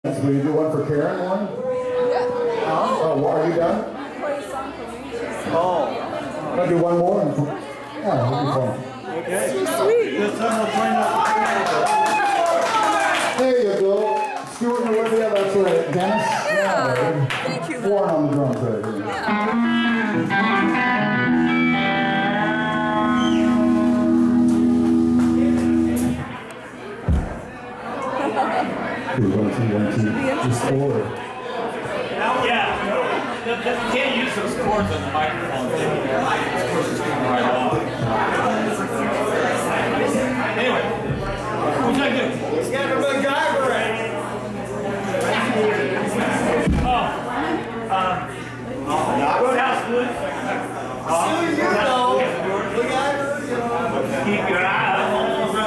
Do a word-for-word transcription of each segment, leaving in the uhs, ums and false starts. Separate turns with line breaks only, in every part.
Will you do one for Karen, one?
Yeah.
Oh, are you done?
Play a song for me.
Oh. I'll do one more. And, yeah, that'll be fun.
Okay.
So sweet.
This time we'll try not to.
There you go. Stuart and Olivia, that's right. Dennis?
Yeah. Thank you.
Warren on the drums right here.
Yeah.
One, two, one, two. Just order.
Yeah. You can't use those cords on the microphone. Of course, it's going right off. Anyway, what should I do?
Let's get a MacGyver in.
Oh. Uh, Roadhouse Blues.
Still you know. MacGyver, you know.
Keep your eye on the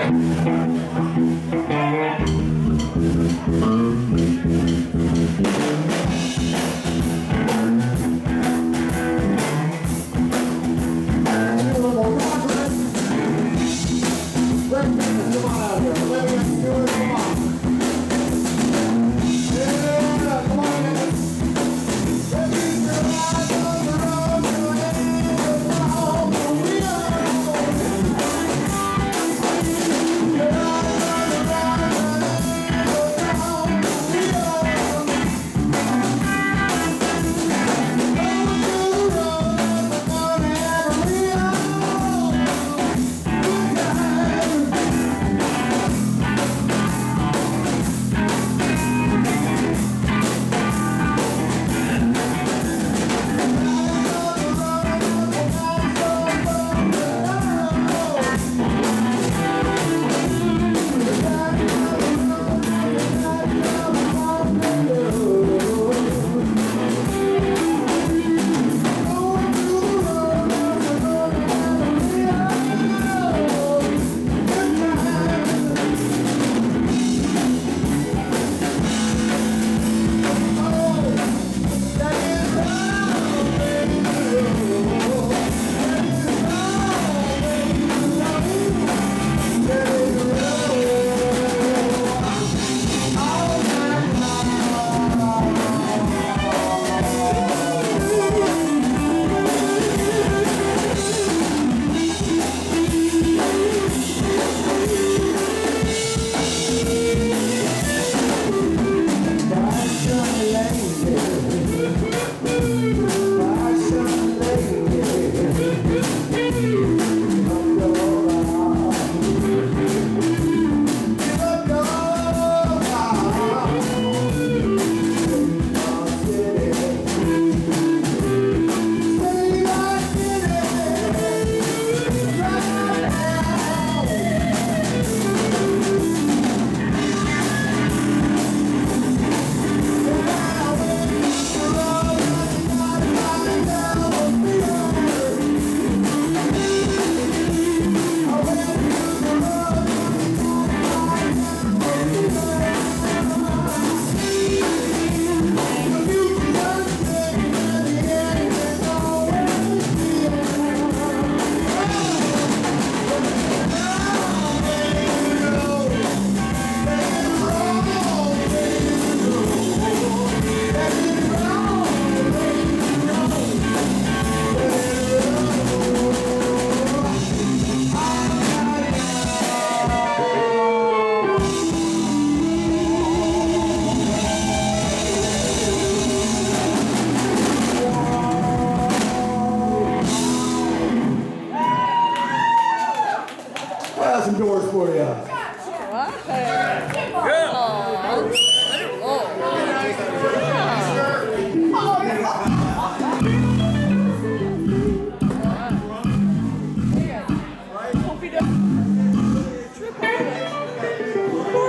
Some doors for you.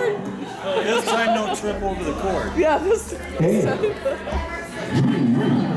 This time, don't trip over the cord.
Yeah, this.
Hey.